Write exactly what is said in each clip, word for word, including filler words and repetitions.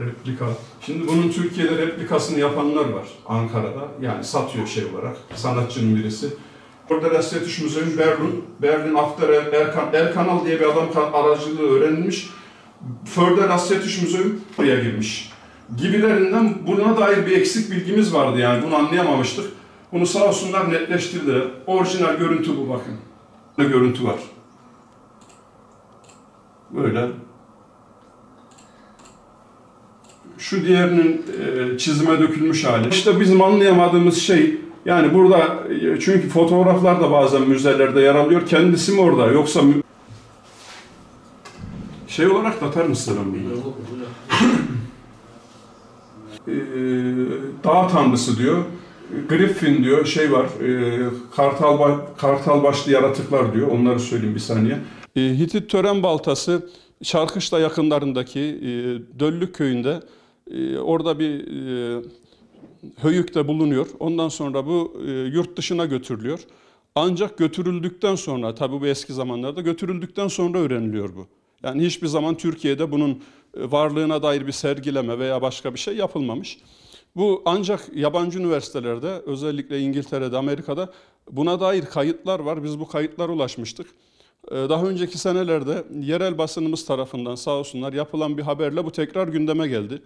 Replika. Şimdi bunun Türkiye'de replikasını yapanlar var Ankara'da. Yani satıyor şey olarak. Sanatçının birisi. Förderasiatisch Museum Berlin, Berlin After Erkan, Erkanal diye bir adam aracılığı öğrenilmiş. Förderasiatisch Museum buraya girmiş. Gibilerinden buna dair bir eksik bilgimiz vardı yani bunu anlayamamıştık. Bunu sağ olsunlar netleştirdiler. Orijinal görüntü bu bakın. Ne görüntü var. Böyle. Şu diğerinin e, çizime dökülmüş hali. İşte bizim anlayamadığımız şey yani burada çünkü fotoğraflar da bazen müzelerde yer alıyor. Kendisi mi orada yoksa şey olarak da atar mısın bunu? e, Dağ tanrısı diyor. Griffin diyor, şey var, e, kartal, kartal başlı yaratıklar diyor, onları söyleyeyim bir saniye. E, Hitit tören baltası, Şarkışla yakınlarındaki e, Döllük köyünde, e, orada bir e, höyükte bulunuyor. Ondan sonra bu e, yurt dışına götürülüyor. Ancak götürüldükten sonra, tabii bu eski zamanlarda götürüldükten sonra öğreniliyor bu. Yani hiçbir zaman Türkiye'de bunun varlığına dair bir sergileme veya başka bir şey yapılmamış. Bu ancak yabancı üniversitelerde, özellikle İngiltere'de, Amerika'da buna dair kayıtlar var. Biz bu kayıtlara ulaşmıştık. Daha önceki senelerde yerel basınımız tarafından sağ olsunlar yapılan bir haberle bu tekrar gündeme geldi.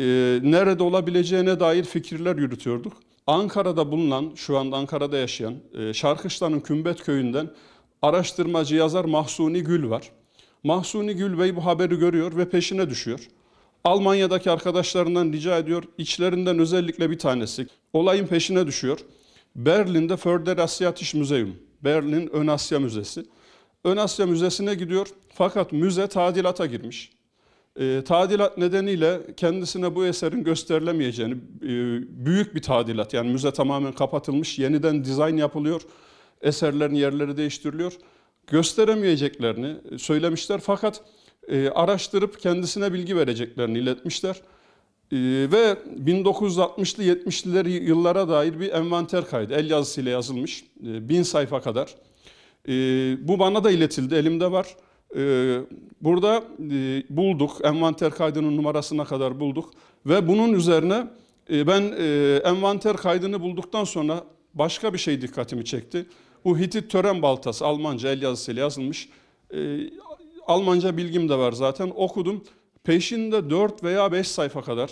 Nerede olabileceğine dair fikirler yürütüyorduk. Ankara'da bulunan, şu anda Ankara'da yaşayan, Şarkışla'nın Kümbet köyünden araştırmacı yazar Mahsuni Gül var. Mahsuni Gül Bey bu haberi görüyor ve peşine düşüyor. Almanya'daki arkadaşlarından rica ediyor, içlerinden özellikle bir tanesi olayın peşine düşüyor. Berlin'de Förderasiatisch Museum, Berlin Ön Asya Müzesi. Ön Asya Müzesi'ne gidiyor fakat müze tadilata girmiş. E, tadilat nedeniyle kendisine bu eserin gösterilemeyeceğini, e, büyük bir tadilat yani müze tamamen kapatılmış, yeniden dizayn yapılıyor, eserlerin yerleri değiştiriliyor. Gösteremeyeceklerini söylemişler fakat e, araştırıp kendisine bilgi vereceklerini iletmişler. E, ve bin dokuz yüz altmışlı yetmişli yıllara dair bir envanter kaydı, el yazısıyla yazılmış, e, bin sayfa kadar. E, bu bana da iletildi, elimde var. E, burada e, bulduk, envanter kaydının numarasına kadar bulduk ve bunun üzerine e, ben e, envanter kaydını bulduktan sonra başka bir şey dikkatimi çekti. Bu Hitit tören baltası, Almanca el yazısıyla yazılmış. E, Almanca bilgim de var zaten, okudum. Peşinde dört veya beş sayfa kadar,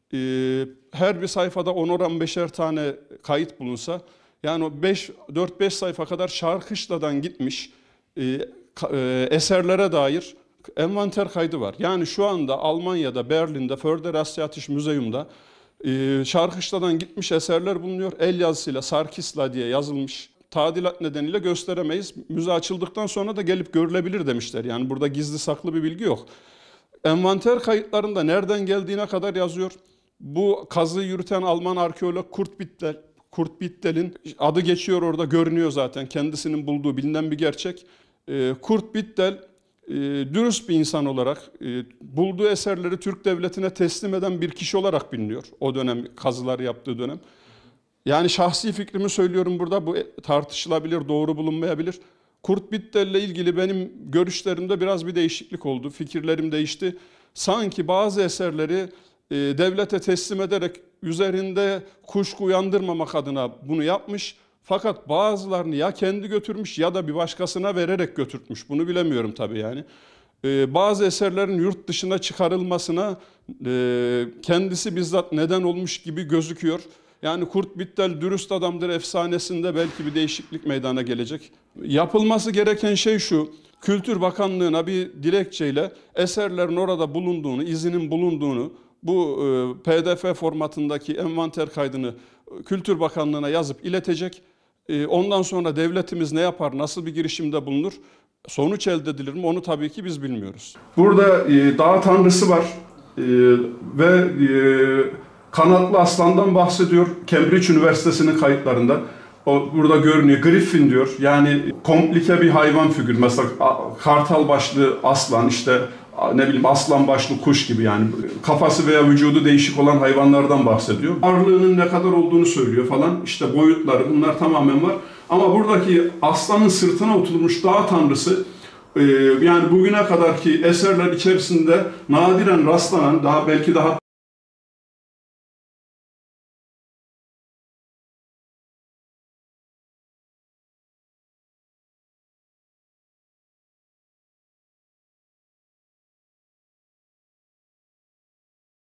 e, her bir sayfada on on beşer tane kayıt bulunsa, yani o dört beş sayfa kadar Şarkışla'dan gitmiş e, e, eserlere dair envanter kaydı var. Yani şu anda Almanya'da, Berlin'de, Förderasiatisch Museum'da e, Şarkışla'dan gitmiş eserler bulunuyor. El yazısıyla Sarkisla diye yazılmış. Tadilat nedeniyle gösteremeyiz. Müze açıldıktan sonra da gelip görülebilir demişler. Yani burada gizli saklı bir bilgi yok. Envanter kayıtlarında nereden geldiğine kadar yazıyor. Bu kazıyı yürüten Alman arkeolog Kurt Bittel, Kurt Bittel'in adı geçiyor orada, görünüyor zaten. Kendisinin bulduğu bilinen bir gerçek. Kurt Bittel dürüst bir insan olarak bulduğu eserleri Türk devletine teslim eden bir kişi olarak biliniyor. O dönem kazılar yaptığı dönem. Yani şahsi fikrimi söylüyorum burada, bu tartışılabilir, doğru bulunmayabilir. Kurt Bittel'le ilgili benim görüşlerimde biraz bir değişiklik oldu, fikirlerim değişti. Sanki bazı eserleri e, devlete teslim ederek üzerinde kuşku uyandırmamak adına bunu yapmış. Fakat bazılarını ya kendi götürmüş ya da bir başkasına vererek götürtmüş, bunu bilemiyorum tabii yani. E, bazı eserlerin yurt dışına çıkarılmasına e, kendisi bizzat neden olmuş gibi gözüküyor. Yani Kurt Bittel dürüst adamdır efsanesinde belki bir değişiklik meydana gelecek. Yapılması gereken şey şu, Kültür Bakanlığı'na bir dilekçeyle eserlerin orada bulunduğunu, izinin bulunduğunu, bu e, P D F formatındaki envanter kaydını Kültür Bakanlığı'na yazıp iletecek. E, ondan sonra devletimiz ne yapar, nasıl bir girişimde bulunur, sonuç elde edilir mi onu tabii ki biz bilmiyoruz. Burada e, dağ tanrısı var e, ve... E, Kanatlı aslandan bahsediyor Cambridge Üniversitesi'nin kayıtlarında. O burada görünüyor. Griffin diyor. Yani komplike bir hayvan figürü. Mesela kartal başlı aslan, işte ne bileyim aslan başlı kuş gibi yani kafası veya vücudu değişik olan hayvanlardan bahsediyor. Ağırlığının ne kadar olduğunu söylüyor falan. İşte boyutları bunlar tamamen var. Ama buradaki aslanın sırtına oturmuş dağ tanrısı Ee, yani bugüne kadarki eserler içerisinde nadiren rastlanan, daha belki daha